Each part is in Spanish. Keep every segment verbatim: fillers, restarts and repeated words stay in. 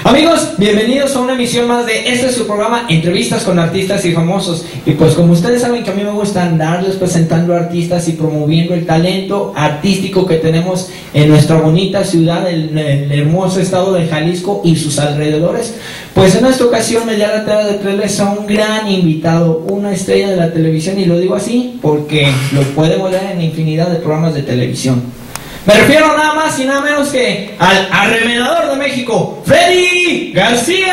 Amigos, bienvenidos a una emisión más de este es su programa, Entrevistas con Artistas y Famosos. Y pues como ustedes saben que a mí me gusta andarles presentando artistas y promoviendo el talento artístico que tenemos en nuestra bonita ciudad, el, el hermoso estado de Jalisco y sus alrededores, pues en esta ocasión me da la tarea de traerles a un gran invitado, una estrella de la televisión, y lo digo así porque lo pueden ver en infinidad de programas de televisión. Me refiero nada más y nada menos que al Arremedador de México, Freddy García.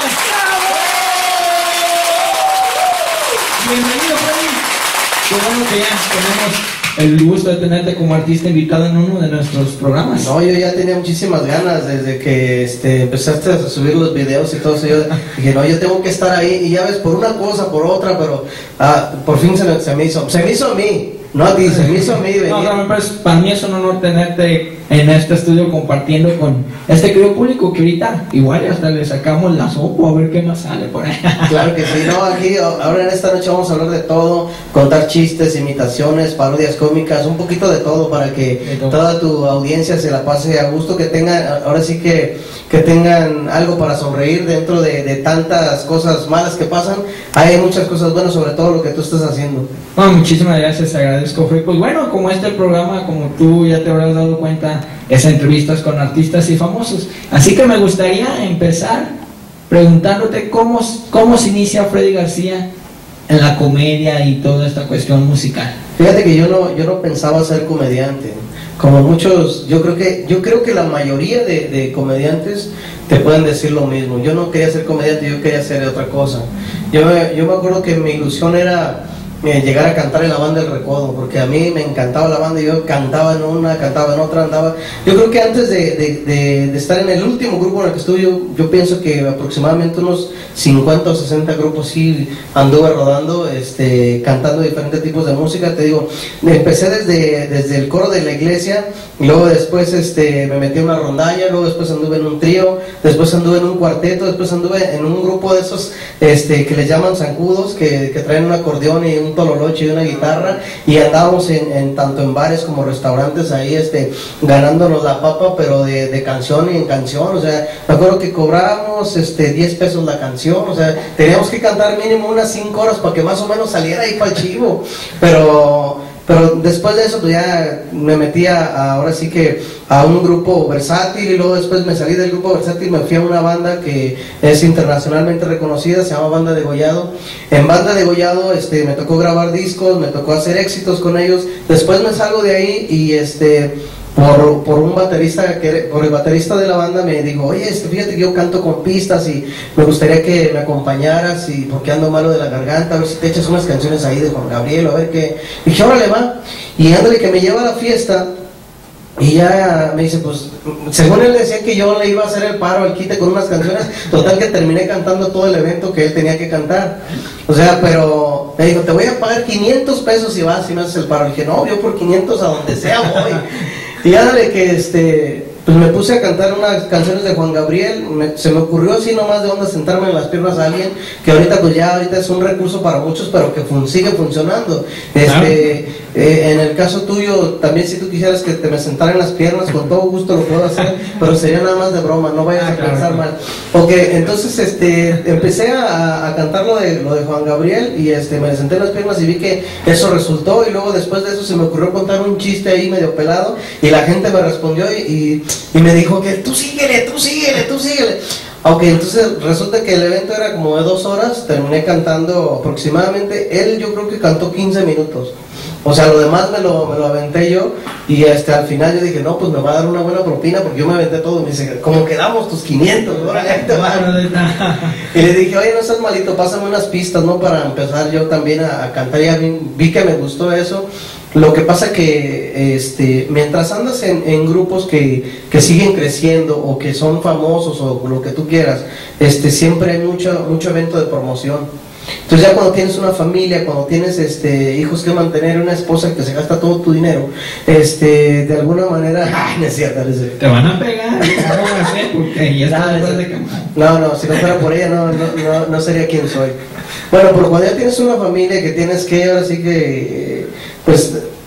Bienvenido, Freddy. Qué bueno que ya tenemos el gusto de tenerte como artista invitado en uno de nuestros programas. No, yo ya tenía muchísimas ganas desde que este, empezaste a subir los videos y todo eso. Yo dije, no, yo tengo que estar ahí. Y ya ves, por una cosa, por otra, pero ah, por fin se me, se me hizo. Se me hizo a mí. No a ti, se me hizo a mí venir. No, no, pues, para mí es un honor tenerte en este estudio compartiendo con este querido público que ahorita igual hasta le sacamos la sopa a ver qué más sale por ahí. Claro que sí, no, aquí ahora en esta noche vamos a hablar de todo, contar chistes, imitaciones, parodias cómicas, un poquito de todo para que todo. Toda tu audiencia se la pase a gusto, que tengan, ahora sí que, que tengan algo para sonreír dentro de, de tantas cosas malas que pasan. Hay muchas cosas buenas, sobre todo lo que tú estás haciendo. Bueno, muchísimas gracias, te agradezco, Fred. Pues bueno, como este programa, como tú ya te habrás dado cuenta, es entrevistas con artistas y famosos. Así que me gustaría empezar preguntándote cómo, cómo se inicia Freddy García en la comedia y toda esta cuestión musical. Fíjate que yo no, yo no pensaba ser comediante. Como muchos, yo creo que, yo creo que la mayoría de, de comediantes te pueden decir lo mismo. Yo no quería ser comediante, yo quería hacer otra cosa. Yo me, yo me acuerdo que mi ilusión era Eh, llegar a cantar en la banda del Recodo, porque a mí me encantaba la banda, y yo cantaba en una, cantaba en otra, andaba. Yo creo que antes de, de, de, de estar en el último grupo en el que estuve, yo, yo pienso que aproximadamente unos cincuenta o sesenta grupos sí anduve rodando, este, cantando diferentes tipos de música. Te digo, empecé desde, desde el coro de la iglesia, y luego después este, me metí en una rondalla, luego después anduve en un trío, después anduve en un cuarteto, después anduve en un grupo de esos este, que les llaman zancudos, que, que traen un acordeón y un tololoche y una guitarra, y andábamos en, en tanto en bares como restaurantes ahí este, ganándonos la papa, pero de, de canción y en canción. O sea, me acuerdo que cobrábamos este, diez pesos la canción, o sea, teníamos que cantar mínimo unas cinco horas para que más o menos saliera ahí para el chivo, pero... Pero después de eso, pues ya me metí a, ahora sí que a un grupo versátil, y luego después me salí del grupo versátil y me fui a una banda que es internacionalmente reconocida, se llama Banda Degollado. En Banda Degollado este, me tocó grabar discos, me tocó hacer éxitos con ellos. Después me salgo de ahí y este... Por, por un baterista, que, por el baterista de la banda me dijo, oye, este, fíjate que yo canto con pistas y me gustaría que me acompañaras, y porque ando malo de la garganta, a ver si te echas unas canciones ahí de Juan Gabriel, a ver qué. Y dije, órale, va. Y ándale, que me lleva a la fiesta. Y ya me dice, pues, según él decía que yo le iba a hacer el paro al quite con unas canciones, total que terminé cantando todo el evento que él tenía que cantar. O sea, pero me dijo, te voy a pagar quinientos pesos si vas y me haces el paro. Y dije, no, yo por quinientos a donde sea voy. Y ya dale que este, pues me puse a cantar unas canciones de Juan Gabriel. Me, se me ocurrió así nomás de onda sentarme en las piernas a alguien, que ahorita pues ya ahorita es un recurso para muchos, pero que fun, sigue funcionando. Este, eh, en el caso tuyo, también si tú quisieras que te me sentara en las piernas, con todo gusto lo puedo hacer, pero sería nada más de broma, no vayas a pensar mal. Ok, entonces este, empecé a, a cantar lo de, lo de Juan Gabriel, y este, me senté en las piernas y vi que eso resultó, y luego después de eso se me ocurrió contar un chiste ahí medio pelado, y la gente me respondió y, y, y me dijo que tú síguele, tú síguele, tú síguele. Ok, entonces resulta que el evento era como de dos horas, terminé cantando aproximadamente, él yo creo que cantó quince minutos. O sea, lo demás me lo, me lo aventé yo, y este, al final yo dije, no, pues me va a dar una buena propina porque yo me aventé todo. Me dice, ¿cómo quedamos tus quinientos? Órale, ahí te van. Y le dije, oye, no seas malito, pásame unas pistas, ¿no? Para empezar yo también a, a cantar. Ya vi, vi que me gustó eso. Lo que pasa que este, mientras andas en, en grupos que, que siguen creciendo o que son famosos o lo que tú quieras, este, siempre hay mucho, mucho evento de promoción. Entonces ya cuando tienes una familia, cuando tienes este, hijos que mantener, una esposa que se gasta todo tu dinero, este, de alguna manera, ay, no es cierto, no es cierto. Te van a pegar, porque ya está después de quemar. No, no, si no fuera por ella no, no, no, no sería quien soy. Bueno, pero cuando ya tienes una familia que tienes que, ahora sí que, pues,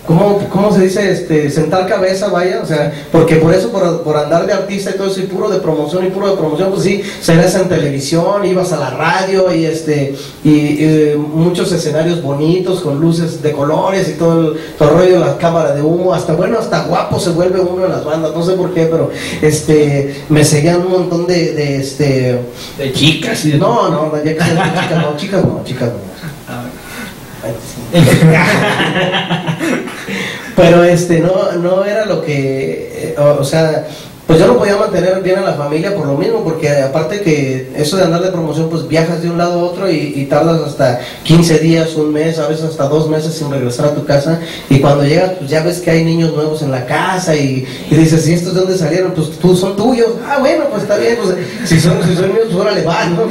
¿Cómo, ¿Cómo se dice? Este, sentar cabeza, vaya, o sea, porque por eso, por, por andar de artista y todo eso, y puro de promoción y puro de promoción, pues sí, salías en televisión, ibas a la radio y este, y, y muchos escenarios bonitos con luces de colores y todo el, todo el rollo, la cámara de humo, hasta bueno, hasta guapo se vuelve uno en las bandas, no sé por qué, pero este, me seguían un montón de, de este, de chicas. Y de no, no, ya que chicas no, chicas no, chicas no. Pero este no no era lo que, o, o sea, pues yo no podía mantener bien a la familia por lo mismo, porque aparte que eso de andar de promoción, pues viajas de un lado a otro y, y tardas hasta quince días, un mes, a veces hasta dos meses sin regresar a tu casa, y cuando llegas pues ya ves que hay niños nuevos en la casa y, y dices, ¿y estos de dónde salieron? Pues tú, son tuyos. Ah, bueno, pues está bien, pues si son, si son míos, pues órale, va, ¿no?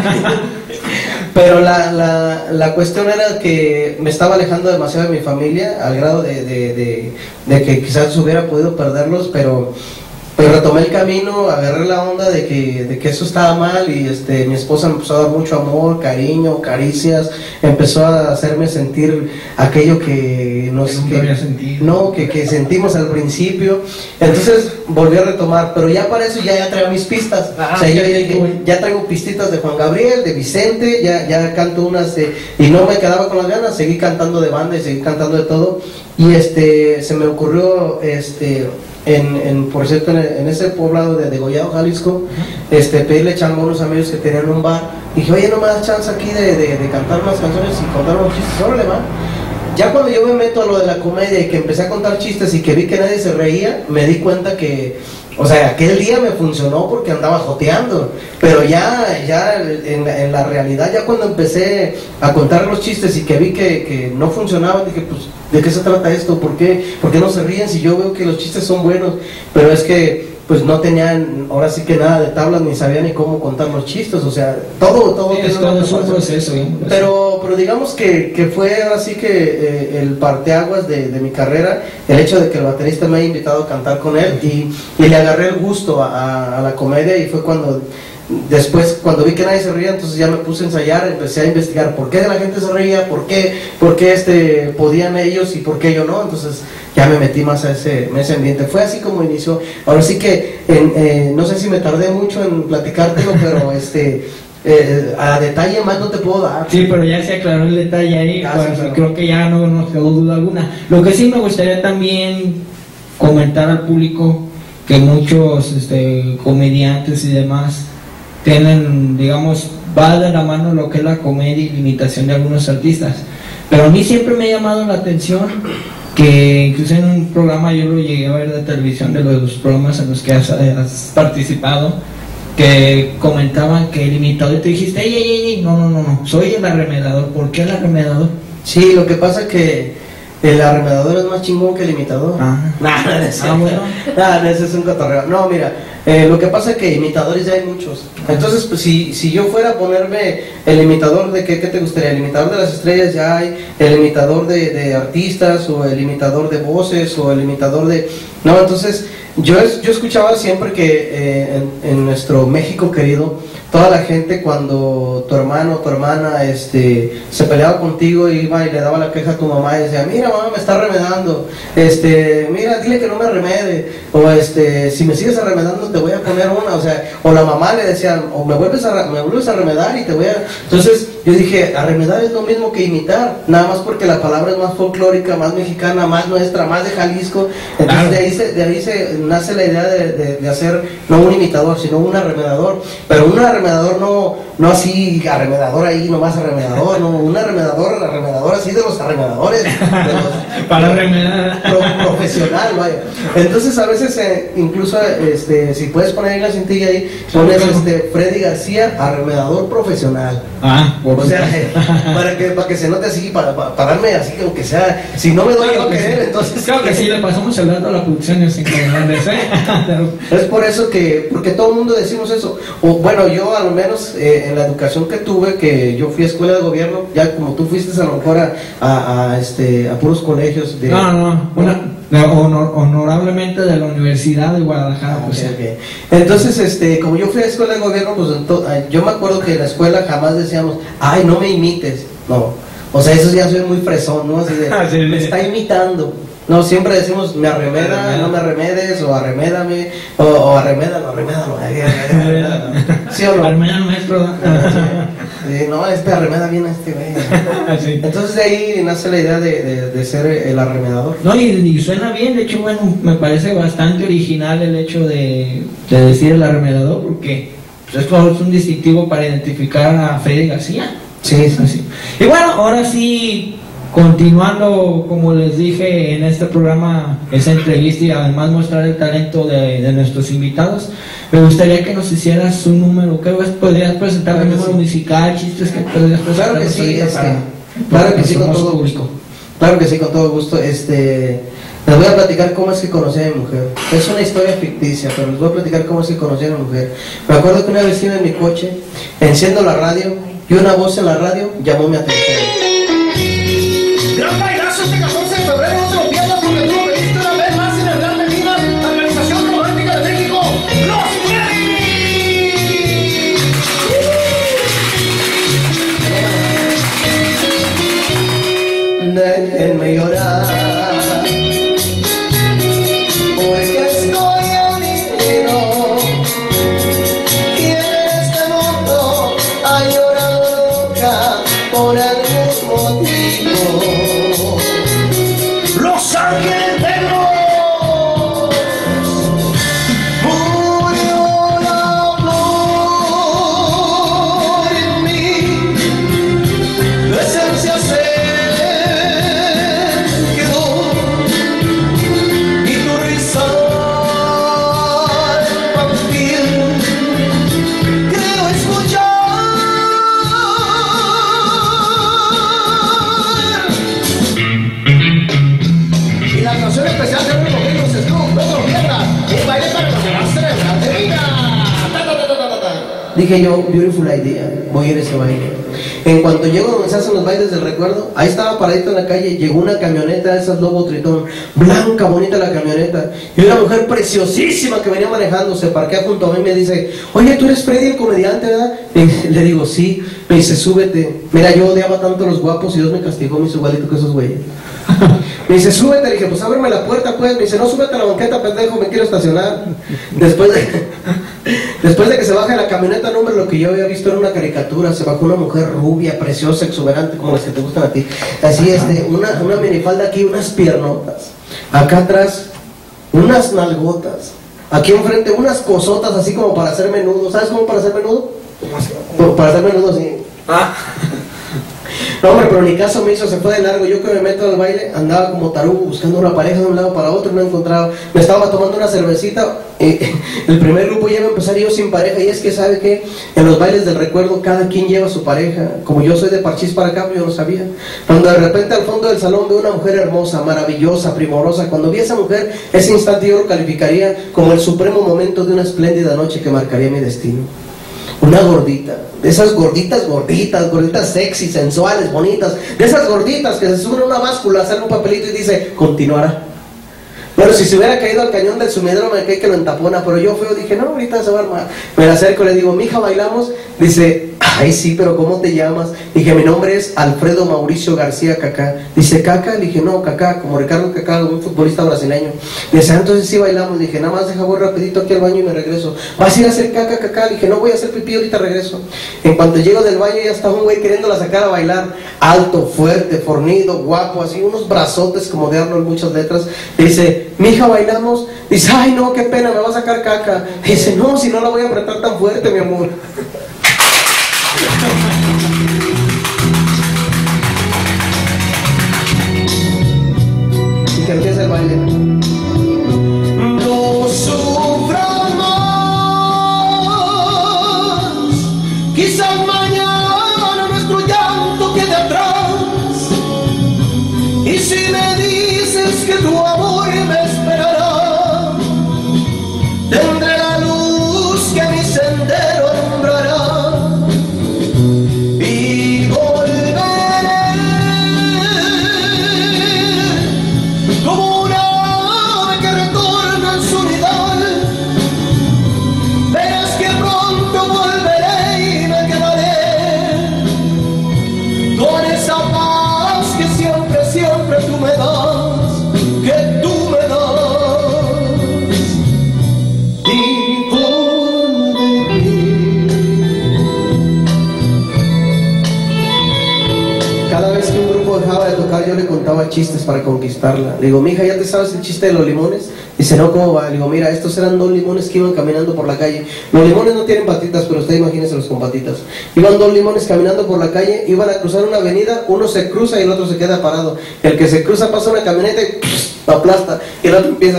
Pero la, la, la cuestión era que me estaba alejando demasiado de mi familia, al grado de, de, de, de que quizás hubiera podido perderlos, pero, pero retomé el camino, agarré la onda de que, de que eso estaba mal, y este, mi esposa me empezó a dar mucho amor, cariño, caricias, empezó a hacerme sentir aquello que, nos, que, nunca que, había sentido. No, que, que sentimos al principio. Entonces volví a retomar, pero ya para eso ya, ya traigo mis pistas. Ah, o sea, yo, ya, ya, ya, ya traigo pistitas de Juan Gabriel, de Vicente, ya, ya canto unas de, y no me quedaba con las ganas, seguí cantando de banda y seguí cantando de todo. Y este se me ocurrió, este en, en por cierto, en, en ese poblado de Degollado, Jalisco, este pedirle chamba a unos amigos que tenían un bar. Y dije, oye, no me das chance aquí de, de, de cantar unas canciones y contar unos chistes, órale, va. Ya cuando yo me meto a lo de la comedia y que empecé a contar chistes y que vi que nadie se reía, me di cuenta que, o sea, aquel día me funcionó porque andaba joteando, pero ya, ya en, en la realidad, ya cuando empecé a contar los chistes y que vi que, que no funcionaban, dije, pues, ¿de qué se trata esto? ¿Por qué? ¿Por qué no se ríen si yo veo que los chistes son buenos? Pero es que pues no tenían ahora sí que nada de tablas, ni sabían ni cómo contar los chistes, o sea, todo, todo, sí, es todo es un proceso, ¿eh? pero, pero digamos que, que fue ahora sí que eh, el parteaguas de, de mi carrera, el hecho de que el baterista me haya invitado a cantar con él, y, y le agarré el gusto a, a la comedia, y fue cuando después, cuando vi que nadie se reía, entonces ya me puse a ensayar, empecé a investigar por qué la gente se reía, por qué, por qué este, podían ellos y por qué yo no. Entonces ya me metí más a ese, a ese ambiente. Fue así como inició. Ahora sí que en, eh, no sé si me tardé mucho en platicártelo, pero este eh, a detalle más no te puedo dar. Sí, pero ya se aclaró el detalle ahí, ah, pues, sí, claro. Creo que ya no nos quedó duda alguna. Lo que sí me gustaría también comentar al público, que muchos este, comediantes y demás tienen, digamos, va de la mano lo que es la comedia y la imitación de algunos artistas, pero a mí siempre me ha llamado la atención que incluso en un programa, yo lo llegué a ver de televisión, de los programas en los que has, has participado, que comentaban que el imitador, y te dijiste, ey, ey, ey, no, no, no, no, soy el arremedador. ¿Por qué el arremedador? Sí, lo que pasa es que el arremedador es más chingón que el imitador. Ah, nah, no, no es ah bueno. Nah, no, ese es un cotorreo. No, mira, eh, lo que pasa es que imitadores ya hay muchos. Entonces, pues, si, si yo fuera a ponerme el imitador de qué, ¿qué te gustaría? El imitador de las estrellas ya hay, el imitador de, de artistas, o el imitador de voces, o el imitador de... No, entonces, yo, yo escuchaba siempre que eh, en, en nuestro México querido, toda la gente, cuando tu hermano o tu hermana este, se peleaba contigo, iba y le daba la queja a tu mamá y decía, mira mamá, me está remedando, este, mira, dile que no me remede, o este, si me sigues arremedando te voy a poner una, o sea, o la mamá le decía, o me vuelves a, me vuelves a remedar y te voy a... Entonces yo dije, arremedar es lo mismo que imitar, nada más porque la palabra es más folclórica, más mexicana, más nuestra, más de Jalisco. Entonces claro, de ahí se, de ahí se nace la idea de, de, de hacer no un imitador, sino un arremedador, pero un arremedador no, no así, arremedador ahí, nomás arremedador, no, un arremedador, arremedador así de los arremedadores, de los, para arremedar, pro, profesional, vaya. Entonces a veces eh, incluso este, si puedes poner ahí la cintilla ahí, pones este, Freddy García, arremedador profesional. Ah, o sea, para que, para que se note así, para, para, para darme así, aunque sea, si no me doy claro a querer, sí. Entonces... Creo que sí, le pasamos el dato a la producción sin que ¿eh? Es por eso que, porque todo el mundo decimos eso, o bueno, yo a lo menos eh, en la educación que tuve, que yo fui a escuela de gobierno, ya como tú fuiste a lo mejor a, a, a, este, a puros colegios de... No, no, una... Honor, honorablemente de la Universidad de Guadalajara. Ah, pues, okay, okay. Entonces, este, como yo fui a escuela de gobierno, pues entonces, yo me acuerdo que en la escuela jamás decíamos, ay, no me imites, no, o sea, eso ya soy muy fresón, ¿no? Así de, sí, me sí. está imitando, No, siempre decimos, me arremeda, arremeda. no me arremedes, o arremédame, o, o arremédalo, arremédalo. ¿Sí o no? Arremeda maestro. Sí, no, este arremeda bien a este güey. Sí. Entonces de ahí nace la idea de, de, de ser el arremedador. No, y, y suena bien, de hecho, bueno, me parece bastante original el hecho de, de decir el arremedador, porque pues, esto es un distintivo para identificar a Freddy García. Sí, sí, sí. Y bueno, ahora sí, continuando, como les dije en este programa, esa entrevista y además mostrar el talento de, de nuestros invitados, me gustaría que nos hicieras un número. ¿Qué podrías presentar? ¿Un número sí. musical, chistes que podrías presentar? Claro que sí, este, para, claro que sí, con todo público. gusto. Claro que sí, con todo gusto. Este, les voy a platicar cómo es que conocí a mi mujer. Es una historia ficticia, pero les voy a platicar cómo es que conocí a mi mujer. Me acuerdo que una vez iba en mi coche, enciendo la radio y una voz en la radio llamó mi atención. Gran bailazo este catorce de febrero, no te lo pierdas porque tú lo pediste una vez más en el Gran Medina, la Organización Romántica de México, Los Freddy. Déjenme llorar, porque estoy afligido, y en este mundo ha llorado loca por algún motivo. Los Ángeles Negros. Murió la flor en mí, la esencia se quedó, y tu risa infantil creo escuchar. Y la canción especial de Bruno Virus es Club, no te lo pierdas. Un baile para los demás celebrar de vida. Ta, ta, ta, ta, ta, ta. Dije yo, beautiful idea, voy a ir a ese baile. En cuanto llego donde se hacen los bailes del recuerdo, ahí estaba paradito en la calle, llegó una camioneta de esas Lobo Tritón, blanca, bonita la camioneta, y una mujer preciosísima que venía manejando, se parquea junto a mí y me dice, oye, tú eres Freddy el comediante, ¿verdad? Y le digo, sí. Me dice, súbete. Mira, yo odiaba tanto a los guapos y Dios me castigó, me hizo igualito que esos güeyes. Me dice, súbete. Le dije, pues ábreme la puerta, pues. Me dice, no, súbete a la banqueta, pendejo, me quiero estacionar. Después de, después de que se baja la camioneta, no, hombre, lo que yo había visto era una caricatura. Se bajó una mujer rubia, preciosa, exuberante, como las que te gustan a ti. Así, este, una, una minifalda aquí, unas piernotas. Acá atrás, unas nalgotas. Aquí enfrente, unas cosotas, así como para hacer menudo. ¿Sabes cómo para hacer menudo? Para hacer menudo, sí. Ah. No, hombre, pero ni caso me hizo, se fue de largo. Yo que me meto al baile, andaba como tarugo buscando una pareja de un lado para otro, no encontraba. Me estaba tomando una cervecita. Eh, el primer grupo ya iba a empezar yo sin pareja. Y es que, ¿sabe qué? En los bailes del recuerdo, cada quien lleva su pareja. Como yo soy de Parchís para acá, yo no sabía. Cuando de repente al fondo del salón veo una mujer hermosa, maravillosa, primorosa. Cuando vi a esa mujer, ese instante yo lo calificaría como el supremo momento de una espléndida noche que marcaría mi destino. Una gordita, de esas gorditas, gorditas, gorditas sexy, sensuales, bonitas, de esas gorditas que se suben a una báscula, sale un papelito y dice, continuará. Bueno, si se hubiera caído al cañón del sumidero me cae que lo entapona, pero yo feo dije, no, ahorita se va a armar. Me la acerco, le digo, mija, ¿bailamos? Dice, ay, sí, pero ¿cómo te llamas? Dije, mi nombre es Alfredo Mauricio García Cacá. Dice, ¿Caca? Le dije, no, Cacá, como Ricardo Cacá, un futbolista brasileño. Dice, ah, entonces sí bailamos. Dije, nada más deja voy rapidito aquí al baño y me regreso. ¿Vas a ir a hacer caca, Cacá? Le dije, no, voy a hacer pipí, ahorita regreso. En cuanto llego del baño ya está un güey queriéndola sacar a bailar. Alto, fuerte, fornido, guapo, así, unos brazotes como de Arnold, muchas letras. Dice, mija, ¿bailamos? Dice, ay, no, qué pena, me va a sacar caca. Dice, no, si no la voy a apretar tan fuerte, mi amor. Y que empieza el baile. No sufras más, quizás mañana nuestro llanto quede atrás. Y si me dices que tu amor me esperará, tendré la luz que mi sendero alumbrará. dejaba de tocar, yo le contaba chistes para conquistarla. Le digo, mija, ¿ya te sabes el chiste de los limones? Dice, no, ¿cómo va? Le digo, mira, estos eran dos limones que iban caminando por la calle. Los limones no tienen patitas, pero usted imagínenselos con patitas. Iban dos limones caminando por la calle, iban a cruzar una avenida, uno se cruza y el otro se queda parado. El que se cruza pasa una camioneta y pff, lo aplasta, y el otro empieza...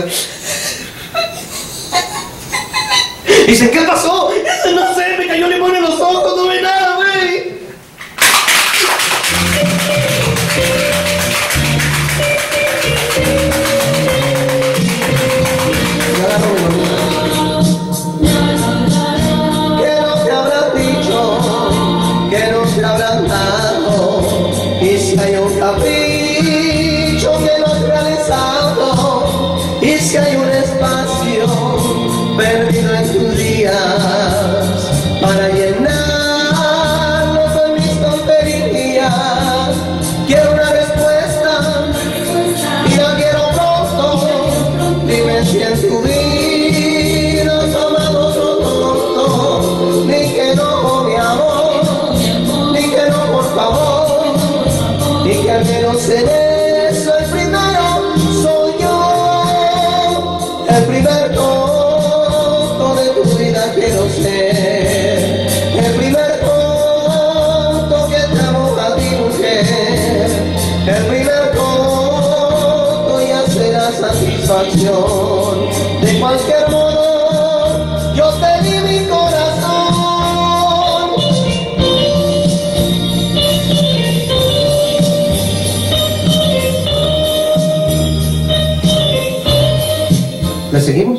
Dice, ¿qué pasó? No sé, me cayó limón en los ojos, no ve nada, güey. Que no se habrán dicho, que no se habrán dado, y si hay un capricho que no es realizado, y si hay un espacio perdido en tus días para llenarlo con mis tonterías. Quiero una respuesta y la quiero pronto. Dime si en tu vida has amado otro tonto, ni que no, mi amor, ni que no, por favor, ni que al menos en eso el primero soy yo, el primer tonto de tu vida quiero ser, el primer tonto que te amo a ti, mujer, el primer tonto ya será satisfacción. De cualquier modo, yo te di mi corazón. ¿Le seguimos?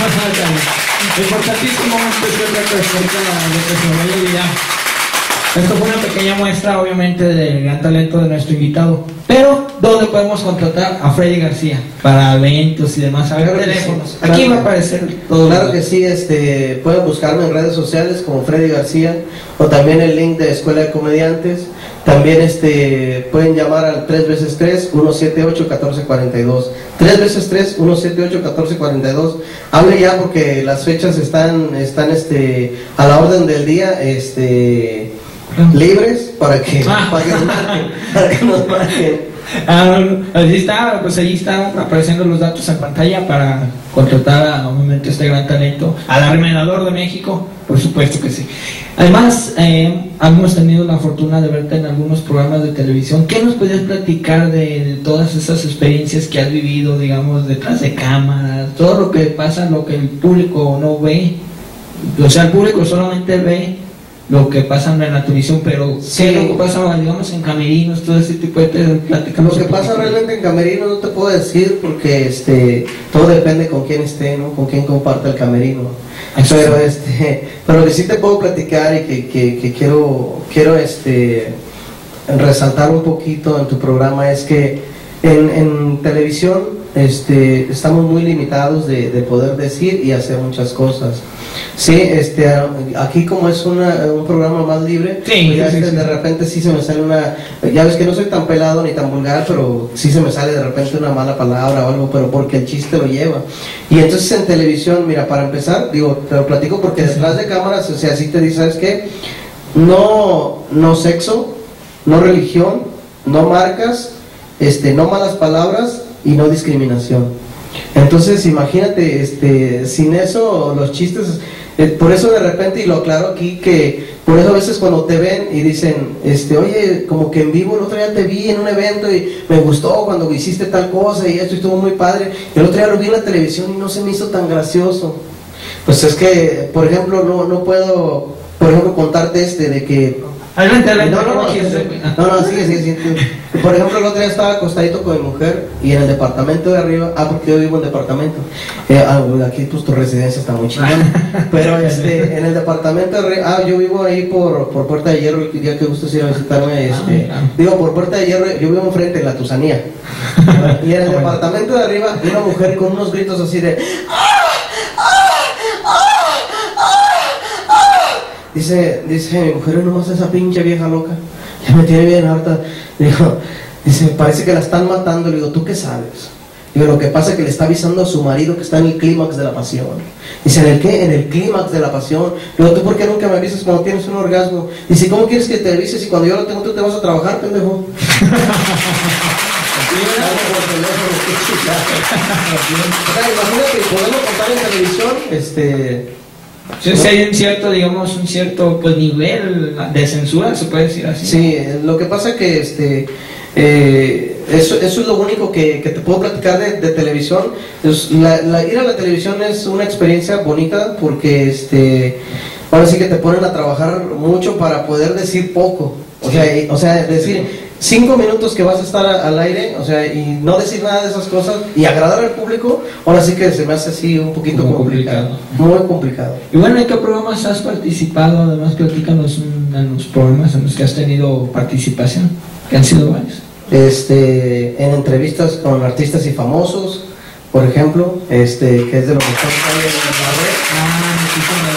Importantísimo, especial respecto a lo que se me olvidó. Esto fue una pequeña muestra, obviamente, del gran talento de nuestro invitado. Pero, ¿dónde podemos contratar a Freddy García? Para eventos y demás. A ver, Claro que teléfonos. sí. Aquí Claro. va a aparecer todo. Claro que sí, este, pueden buscarme en redes sociales como Freddy García, o también el link de Escuela de Comediantes. También este, pueden llamar al tres veces tres, uno siete ocho, uno cuatro cuatro dos. tres veces tres, uno siete ocho, uno cuatro cuatro dos. Hable ya porque las fechas están, están este, a la orden del día, este, libres para que, Ah. para que nos marquen, para que nos marquen. Ah, allí está, pues allí están apareciendo los datos en pantalla para contratar a, obviamente, este gran talento, al Armenador de México, por supuesto que sí. Además, eh, hemos tenido la fortuna de verte en algunos programas de televisión. ¿Qué nos podías platicar de, de todas esas experiencias que has vivido, digamos, detrás de cámaras, todo lo que pasa, lo que el público no ve? O sea, el público solamente ve lo que pasa en la televisión, pero Sí. ¿qué es lo que pasa, digamos, en camerinos, todo ese tipo de pláticas? Lo que pasa realmente en camerino no te puedo decir porque este todo depende con quién esté, ¿no? Con quién comparte el camerino. Eso Pero sí. este, pero lo que sí te puedo platicar y que, que, que quiero quiero este resaltar un poquito en tu programa es que en, en televisión este estamos muy limitados de, de poder decir y hacer muchas cosas. Sí, este, aquí como es una, un programa más libre, Sí, pues ya sí, es que sí. de repente sí se me sale una, ya ves que no soy tan pelado ni tan vulgar, pero sí se me sale de repente una mala palabra o algo, pero porque el chiste lo lleva. Y entonces en televisión, mira, para empezar, digo, te lo platico porque detrás de cámaras, o sea, sí te dice, ¿sabes qué? No, no sexo, no religión, no marcas, este, no malas palabras y no discriminación. Entonces imagínate, este, sin eso los chistes, eh, por eso de repente, y lo aclaro aquí, que por eso a veces cuando te ven y dicen, este, oye, como que en vivo el otro día te vi en un evento y me gustó cuando hiciste tal cosa y esto y estuvo muy padre, y el otro día lo vi en la televisión y no se me hizo tan gracioso. Pues es que, por ejemplo, no, no puedo, por ejemplo, contarte este de que... Adelante, adelante. No, no, no, no, no, sigue, sigue, sigue. Por ejemplo, el otro día estaba acostadito con mi mujer y en el departamento de arriba, ah, porque yo vivo en departamento, eh, ah, aquí pues tu residencia está muy chingona, pero este, en el departamento de arriba, ah, yo vivo ahí por, por Puerta de Hierro, el día que gustes ir a visitarme, este, Ah, digo, por Puerta de Hierro, yo vivo enfrente de la Tusanía, y en el departamento de arriba, una mujer con unos gritos así de... Dice, dice mi mujer, nomás esa pinche vieja loca, ya me tiene bien harta. Digo, dice, parece que la están matando. Le digo, ¿tú qué sabes? Digo, lo que pasa es que le está avisando a su marido que está en el clímax de la pasión. Dice, ¿en el qué? En el clímax de la pasión. Luego, ¿tú por qué nunca me avisas cuando tienes un orgasmo? Dice, ¿cómo quieres que te avises si cuando yo lo tengo tú te vas a trabajar, pendejo? Imagínate, podemos contar en televisión, este... Sí, si hay un cierto, digamos, un cierto pues, nivel de censura, se puede decir así. Sí, lo que pasa que este eh, eso, eso es lo único que, que te puedo platicar de, de televisión. Es, la, la, ir a la televisión es una experiencia bonita porque este ahora sí que te ponen a trabajar mucho para poder decir poco. O sea, y, o sea decir cinco minutos que vas a estar a, al aire, o sea, y no decir nada de esas cosas y agradar al público, ahora sí que se me hace así un poquito Muy complicado, complicado. muy complicado. Y bueno, ¿en qué programas has participado? Además, platícanos un, en los programas en los que has tenido participación, que han sido varios. Este, en entrevistas con artistas y famosos, por ejemplo, este, que es de lo que estamos hablando en la red. Ah, muchísimas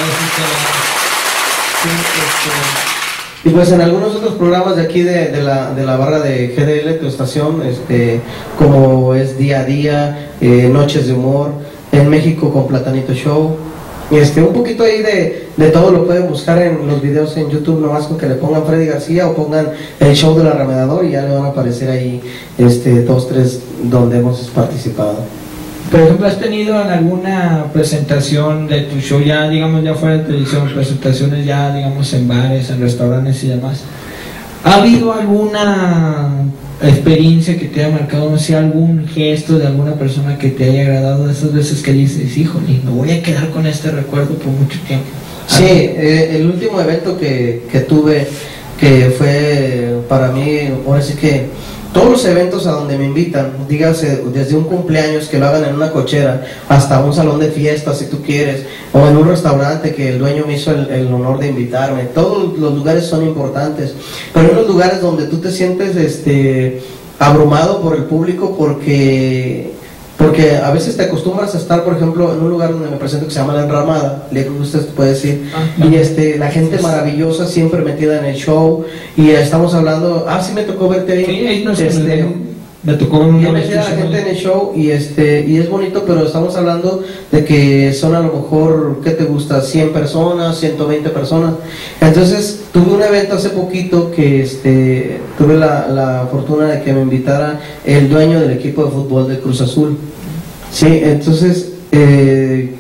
gracias. Sí, este, y pues en algunos otros programas de aquí de, de, la, de la barra de G D L, tu estación, este, como es Día a Día, eh, Noches de Humor, en México con Platanito Show, este, un poquito ahí de, de todo lo pueden buscar en los videos en YouTube, nomás con que le pongan Freddy García o pongan el show del Arremedador y ya le van a aparecer ahí este, dos, tres donde hemos participado. Por ejemplo, ¿has tenido en alguna presentación de tu show ya, digamos, ya fuera de televisión, presentaciones ya, digamos, en bares, en restaurantes y demás? ¿Ha habido alguna experiencia que te haya marcado, no sé, algún gesto de alguna persona que te haya agradado de esas veces que dices, híjole, me voy a quedar con este recuerdo por mucho tiempo? Sí, eh, el último evento que, que tuve, que fue para mí, ahora sí que todos los eventos a donde me invitan, dígase desde un cumpleaños que lo hagan en una cochera, hasta un salón de fiestas si tú quieres, o en un restaurante que el dueño me hizo el, el honor de invitarme, todos los lugares son importantes, pero hay unos lugares donde tú te sientes este, abrumado por el público porque... Porque a veces te acostumbras a estar, por ejemplo, en un lugar donde me presento que se llama La Enramada, le usted puede decir, ah, y este, la gente maravillosa siempre metida en el show, y estamos hablando, ah, sí me tocó verte ahí, sí, ahí no sé, este, me, me tocó un y metida la gente en el show, y este, y es bonito, pero estamos hablando de que son a lo mejor, ¿qué te gusta? cien personas, ciento veinte personas, entonces tuve un evento hace poquito que este, tuve la, la fortuna de que me invitara el dueño del equipo de fútbol de Cruz Azul. Sí, entonces eh,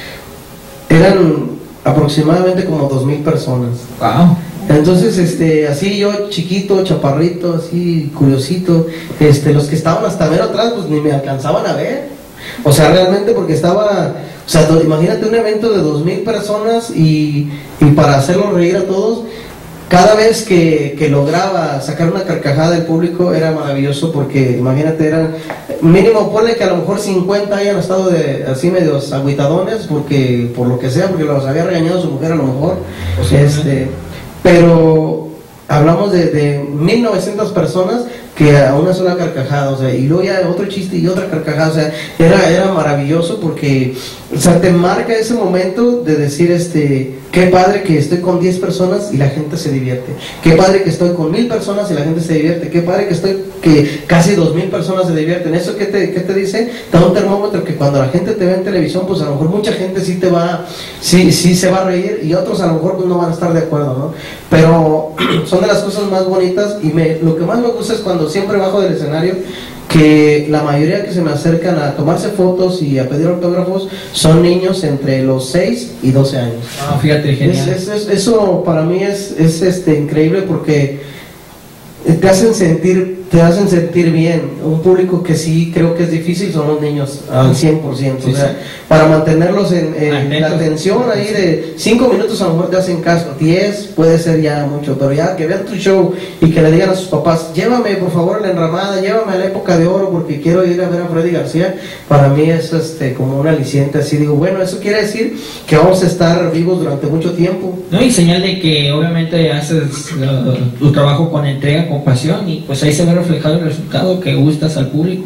eran aproximadamente como dos mil personas. Wow. Entonces, este, así yo chiquito, chaparrito, así curiosito, este, los que estaban hasta ver atrás, pues ni me alcanzaban a ver. O sea, realmente porque estaba, o sea, imagínate un evento de dos mil personas y, y para hacerlo reír a todos. Cada vez que, que lograba sacar una carcajada del público era maravilloso porque imagínate, eran mínimo, ponle que a lo mejor cincuenta hayan estado de, así medios agüitadones porque por lo que sea, porque los había regañado su mujer a lo mejor, o sea, este, pero hablamos de, de mil novecientas personas que a una sola carcajada, o sea, y luego ya otro chiste y otra carcajada, o sea, era, era maravilloso porque, o sea, te marca ese momento de decir, este, qué padre que estoy con diez personas y la gente se divierte, qué padre que estoy con mil personas y la gente se divierte, qué padre que estoy, que casi dos mil personas se divierten. ¿Eso qué te, qué te dice? Te da un termómetro que cuando la gente te ve en televisión, pues a lo mejor mucha gente sí te va, sí, sí se va a reír y otros a lo mejor pues no van a estar de acuerdo, ¿no? Pero son de las cosas más bonitas y me, lo que más me gusta es cuando siempre bajo del escenario, que la mayoría que se me acercan a tomarse fotos y a pedir autógrafos son niños entre los seis y doce años. Ah, fíjate, genial. Es, es, es, eso para mí es, es este, increíble porque te hacen sentir te hacen sentir bien. Un público que sí creo que es difícil son los niños al cien por ciento. Sí, o sea, sí. Para mantenerlos en, en la atención ahí de cinco minutos a lo mejor te hacen caso, diez puede ser ya mucho, pero ya que vean tu show y que le digan a sus papás, llévame por favor a La Enramada, llévame a la época de oro porque quiero ir a ver a Freddy García, para mí es este, como un aliciente, así digo, bueno, eso quiere decir que vamos a estar vivos durante mucho tiempo. No, y señal de que obviamente haces uh, tu trabajo con entrega, con pasión, y pues ahí se ve reflejado el resultado, que gustas al público.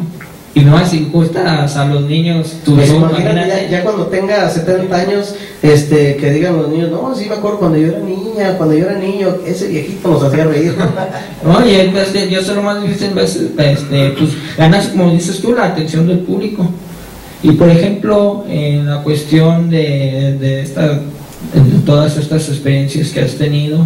Y no, si gustas a los niños, tu Pues show, imagínate, imagínate. ya, ya cuando tenga setenta años, este, que digan los niños, no, sí me acuerdo cuando yo era niña, cuando yo era niño, ese viejito nos hacía reír. No, y en vez de, yo sé lo más difícil, en vez, este, pues ganas, como dices tú, la atención del público. Y por ejemplo, en la cuestión de, de, esta, de todas estas experiencias que has tenido,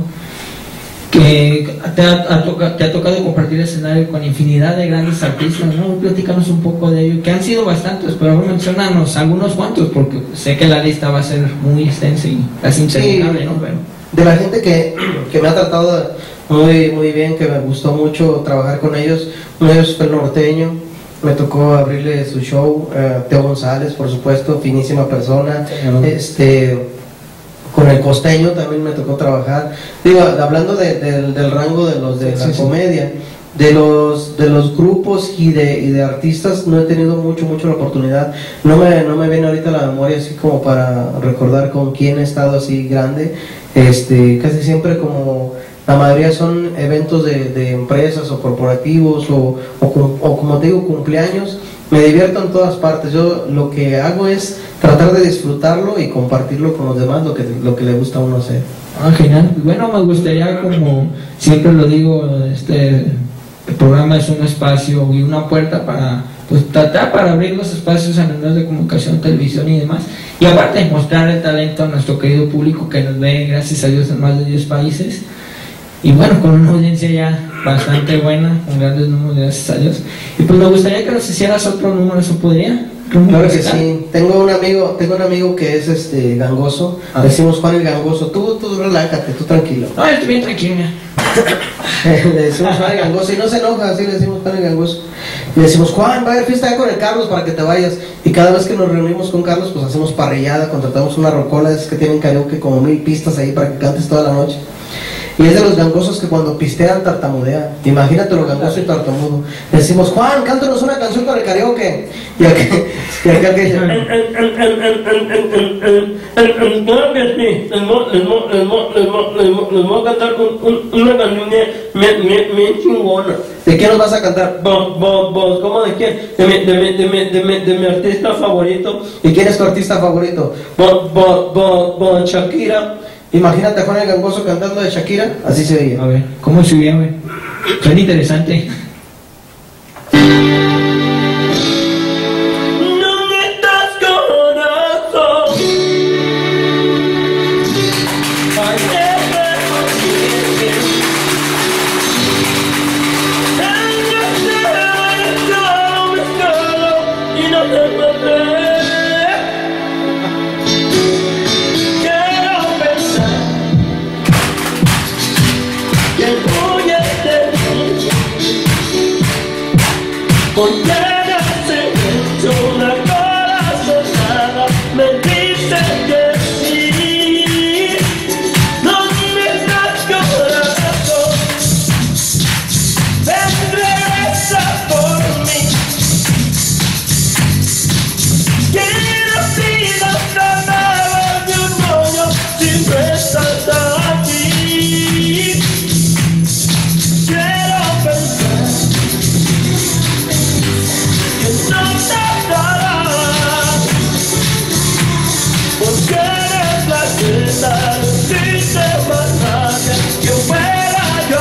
que te ha, ha toca, te ha tocado compartir escenario con infinidad de grandes artistas, ¿no? Platícanos un poco de ello, que han sido bastantes, pero mencionanos algunos cuantos, porque sé que la lista va a ser muy extensa y casi interminable, sí, ¿no? Pero... de la gente que, que me ha tratado muy, muy bien, que me gustó mucho trabajar con ellos, uno de ellos fue el Norteño, me tocó abrirle su show, uh, Teo González, por supuesto, finísima persona, sí, ¿no? este... Con el Costeño también me tocó trabajar. Digo, hablando de, de, del rango de los de sí, la sí, comedia, de los de los grupos y de, y de artistas, no he tenido mucho, mucho la oportunidad. No me, no me viene ahorita la memoria así como para recordar con quién he estado así grande. Este, casi siempre como la mayoría son eventos de, de empresas o corporativos o, o, o como te digo, cumpleaños. Me divierto en todas partes. Yo lo que hago es tratar de disfrutarlo y compartirlo con los demás, lo que, lo que le gusta a uno hacer. Ah, genial. Bueno, me gustaría, como siempre lo digo, este programa es un espacio y una puerta para, pues, tratar para abrir los espacios en los medios de comunicación, televisión y demás. Y aparte, mostrar el talento a nuestro querido público que nos ve, gracias a Dios, en más de diez países. Y bueno, con una audiencia ya bastante buena, con grandes números, gracias a Dios. Y pues me gustaría que nos hicieras otro número, ¿eso podría? Claro que sí. Tengo un amigo, tengo un amigo que es este gangoso. Ah. Le decimos Juan el Gangoso. Tú, tú relájate, tú tranquilo. No, estoy bien tranquilo. Le decimos Juan el Gangoso y no se enoja, así le decimos Juan el Gangoso. Le decimos, Juan, va a haber fiesta ya con el Carlos para que te vayas. Y cada vez que nos reunimos con Carlos, pues hacemos parrillada, contratamos una rocola, es que tienen karaoke como mil pistas ahí para que cantes toda la noche. Y es de los gangosos que cuando pistean tartamudean. Imagínate lo gangoso y tartamudo. Le decimos, Juan, cántanos una canción para el karaoke. Y acá, y acá que dice, claro que sí, les voy a cantar una canción bien chingona. ¿de qué nos vas a cantar? Vos, vos, vos, ¿cómo de quién? De mi, de mi, de mi, de mi, de mi artista favorito. ¿Y quién es tu artista favorito? Vos, vos, vos, vos, Shakira. Imagínate a Juan el Gangoso cantando de Shakira, así se veía. A ver, ¿cómo se veía, güey? Suena interesante. ¿Dónde estás, corazón? Ay, y no te maté. Con ganas de hecho una corazonada, me dice que sí. ¿Dónde estás, corazón? Ven, regresa por mí. Quiero sido nada de un hoyo si no estás aquí. Quiero pensar no te darás, porque eres la seta, si te mataste, yo fuera yo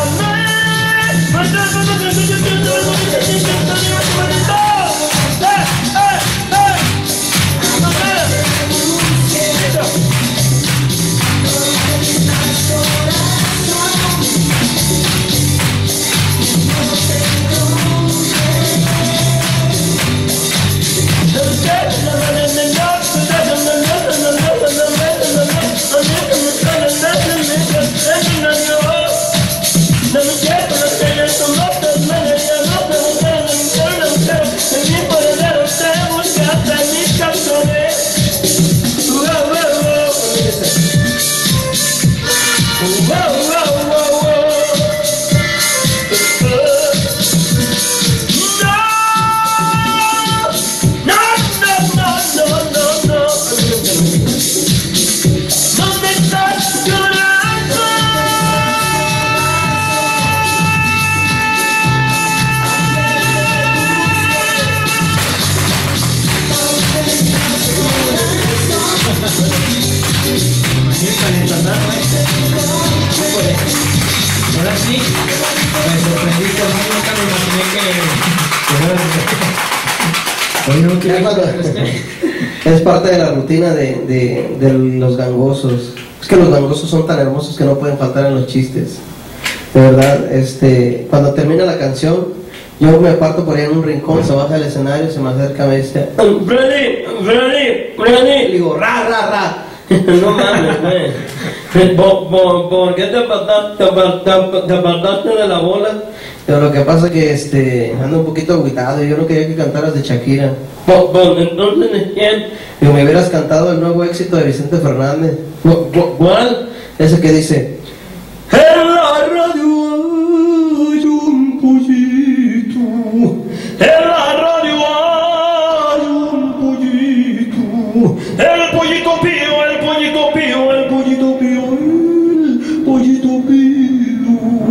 sí, me sorprendí, por no, nunca me imaginé que... que no, es, es parte de la rutina de, de, de los gangosos. Es que los gangosos son tan hermosos que no pueden faltar en los chistes. De verdad, este, cuando termina la canción, yo me aparto por ahí en un rincón, se baja del escenario, se me acerca y me dice, Freddy, Freddy, Freddy. Le digo, ra, ra, ra. No mames, güey. ¿Por, por, ¿Por qué te apartaste, te apartaste, te apartaste de la bola? Pero lo que pasa es que este, ando un poquito agüitado y yo no quería que cantaras de Shakira. ¿Por, por entonces de quién? Digo, me hubieras cantado el nuevo éxito de Vicente Fernández. ¿Cuál? Ese que dice, en la radio hay un pollito, en la radio hay un pollito, el pollito pío, el pollito pío, el pollito pío, el pollito pío.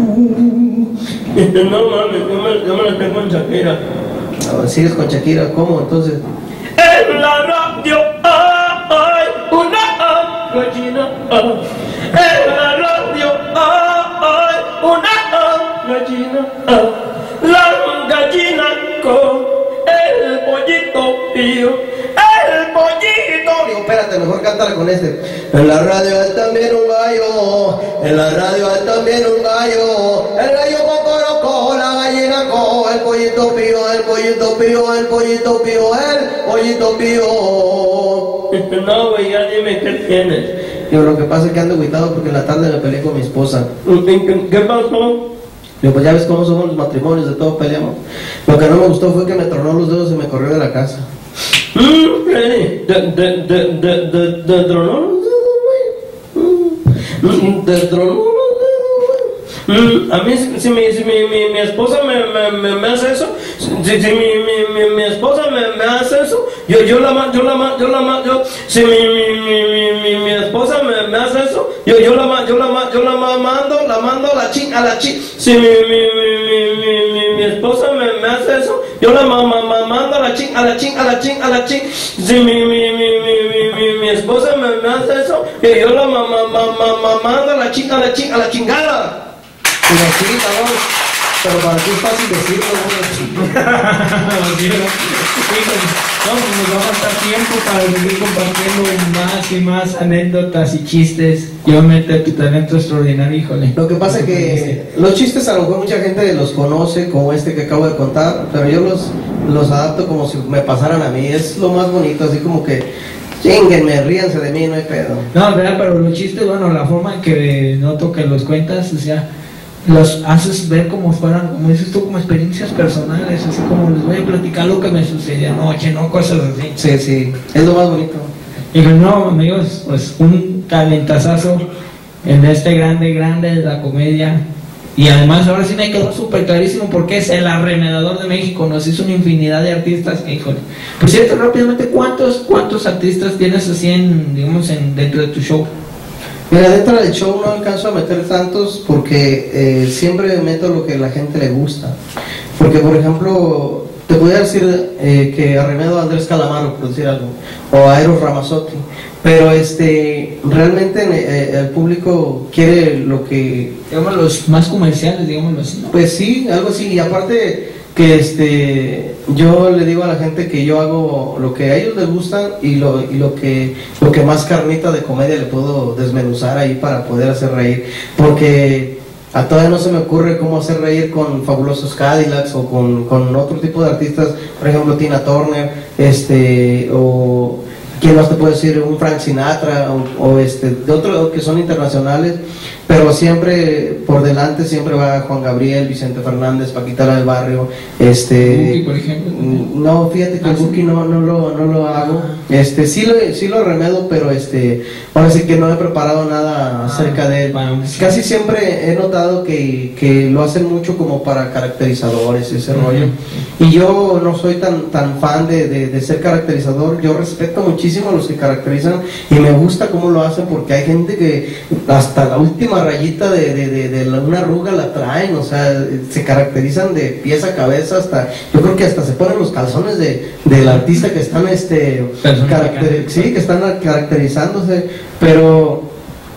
No mames, yo me, yo me la tengo en Shakira. Ah, ¿sigues con Shakira? ¿Cómo entonces? En la radio hay una gallina, en la radio hay una gallina, la gallina con el pollito pío, el pollito. Digo, espérate, mejor cántala con este. En la radio hay también un gallo, en la radio hay también un gallo, el gallo cocorocó, la gallina co, el pollito pío, el pollito pío, el pollito pío, el pollito pío. No, güey, ya dime qué tienes. Digo, lo que pasa es que ando agüitado porque en la tarde me peleé con mi esposa. ¿Qué, qué pasó? Digo, pues ya ves cómo somos los matrimonios, de todo peleamos. Lo que no me gustó fue que me tronó los dedos y me corrió de la casa. Mm, ¿De, de, de, de, de, de tronó los dedos, güey? ¿De tronó los dedos, güey? Mm, a mí, si, mi, si mi, mi, mi esposa me, me, me, me hace eso, si, si mi, mi, mi, mi esposa me, me hace eso, yo, yo la mando, yo la mando, yo la mando, yo, si mi, mi, mi, mi, mi, mi esposa me, me hace eso, yo, yo la mando, yo la mando, yo la mando, la mando a la chi, a la chi, si mi, mi, mi, mi, mi, mi, mi esposa me, me hace eso, yo la ma, ma, ma, mando a la chi, a la chi, a la chi, a la chi, si mi, mi, mi, mi, mi, mi, mi esposa me, me hace eso, yo, yo la ma, ma, ma, ma, ma, mando a la chi, a la chi, a la chingada. Y así, cabrón, pero para ti es fácil decirlo, güey. No, pues nos va a faltar tiempo para seguir compartiendo más y más anécdotas y chistes. Y obviamente tu talento extraordinario, híjole. Lo que pasa es que los chistes a lo mejor mucha gente los conoce, como este que acabo de contar, pero yo los, los adapto como si me pasaran a mí. Es lo más bonito, así como que chinguenme, ríanse de mí, no hay pedo. No, verdad, pero los chistes, bueno, la forma en que noto que los cuentas, o sea, los haces ver como fueran, como dices tú, como experiencias personales, así como les voy a platicar lo que me sucedió anoche, ¿no? Cosas así. Sí, sí, es lo más bonito. Y no, amigos, pues un talentazazo en este grande, grande de la comedia. Y además ahora sí me quedó súper clarísimo porque es el arremedador de México, nos hizo una infinidad de artistas, híjole. Por cierto, rápidamente, ¿cuántos, cuántos artistas tienes así en, digamos, en, dentro de tu show? Mira, dentro del show no alcanzo a meter tantos porque eh, siempre meto lo que a la gente le gusta. Porque, por ejemplo, te podría decir eh, que arremedo a Andrés Calamaro, por decir algo, o a Eros Ramazzotti, pero este, realmente eh, el público quiere lo que... Digamos los más comerciales, digámoslo así, ¿no? Pues sí, algo así, y aparte que este, yo le digo a la gente que yo hago lo que a ellos les gusta y lo, y lo que lo que más carnita de comedia le puedo desmenuzar ahí para poder hacer reír, porque a todavía no se me ocurre cómo hacer reír con Fabulosos Cadillacs o con, con otro tipo de artistas, por ejemplo Tina Turner, este, o quién más te puede decir, un Frank Sinatra o, o este, de otros que son internacionales, pero siempre por delante siempre va Juan Gabriel, Vicente Fernández, Paquita la del Barrio, este, Buki, por ejemplo. No, fíjate que ah, Buki sí. no, no lo, no lo hago, este, sí lo, sí lo remedo, pero este, ahora sí que no he preparado nada acerca de él. Bueno, sí. Casi siempre he notado que, que lo hacen mucho como para caracterizadores, ese uh-huh. rollo, y yo no soy tan, tan fan de, de, de ser caracterizador. Yo respeto muchísimo a los que caracterizan y me gusta cómo lo hacen, porque hay gente que hasta la última rayita de, de, de, de la, una arruga la traen, o sea, se caracterizan de pies a cabeza, hasta, yo creo que hasta se ponen los calzones de, del artista que están, este, caracter, sí, que están caracterizándose, pero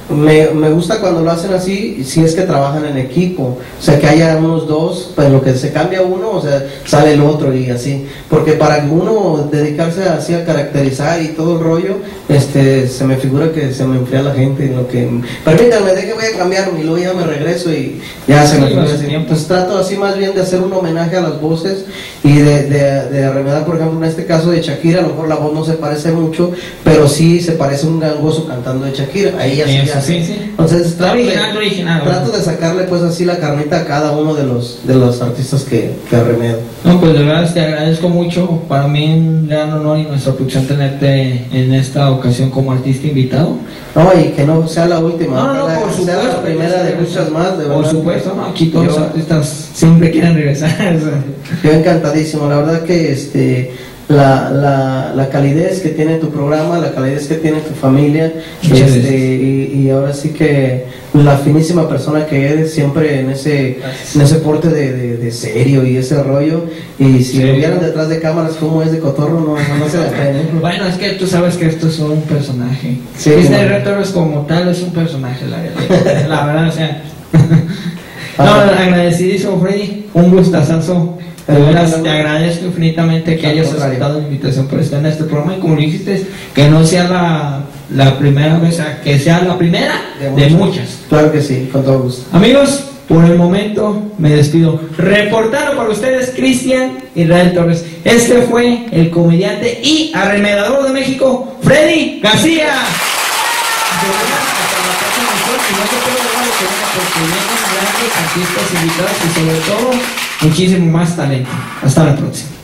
me, me gusta cuando lo hacen así, si es que trabajan en equipo, o sea, que haya unos dos, pues lo que se cambia uno, o sea, sale el otro y así, porque para uno dedicarse así a caracterizar y todo el rollo, este, se me figura que se me enfría la gente en lo que, permítanme, deje voy a cambiar y luego ya me regreso y ya se me Sí, figura los así. tiempos. Pues trato así más bien de hacer un homenaje a las voces y de, de, de arremedar, por ejemplo, en este caso de Shakira, a lo mejor la voz no se parece mucho, pero sí se parece un gangoso cantando de Shakira, ahí así, Eso, así. sí, sí. Entonces trato, Original, de, original, trato ¿no? de sacarle pues así la carnita a cada uno de los de los artistas que, que arremedo. No, pues de verdad te agradezco mucho. Para mí es un gran honor y nuestra producción tenerte en esta ocasión como artista invitado. No, y que no sea la última, No, no, ojalá por sea supuesto. la primera de muchas más, de Por verdad. supuesto, ¿no? Aquí todos Yo- los artistas siempre quieren regresar. O sea, Yo encantadísimo, la verdad que este la, la, la calidez que tiene tu programa, la calidez que tiene tu familia, Muchas este, gracias. y, y ahora sí que la finísima persona que eres, siempre en ese Gracias. en ese porte de, de, de serio y ese rollo, y si Sí. lo vieran detrás de cámaras como es de cotorro, no, no, no se la creen. Bueno, es que tú sabes que esto es un personaje. Sí, Disney como- Retornos como tal es un personaje, la verdad. La verdad, o sea. No, Ah. agradecidísimo, Freddy. Un gustazazo. De veras, te agradezco infinitamente que Al hayas contrario. aceptado la invitación para estar en este programa. Y como dijiste, que no sea la, la primera vez, o sea, que sea la primera de muchas. muchas. Claro que sí, con todo gusto. Amigos, por el momento me despido. Reportaron para ustedes Cristian Israel Torres. Este fue el comediante y arremedador de México, Freddy García. De verdad, hasta la próxima emisión, y no se pierdan lo que venga, porque vienen grandes artistas invitados y sobre todo muchísimo más talento. Hasta la próxima.